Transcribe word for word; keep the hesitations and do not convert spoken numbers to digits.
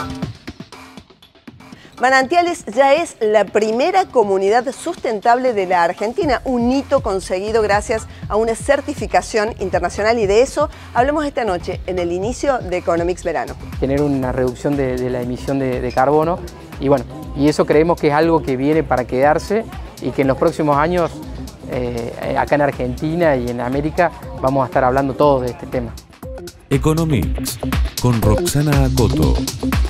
Manantiales ya es la primera comunidad sustentable de la Argentina, un hito conseguido gracias a una certificación internacional, y de eso hablamos esta noche en el inicio de Economics Verano. Tener una reducción de, de la emisión de, de carbono, y bueno, y eso creemos que es algo que viene para quedarse y que en los próximos años eh, acá en Argentina y en América vamos a estar hablando todos de este tema. Economics con Roxana Acoto.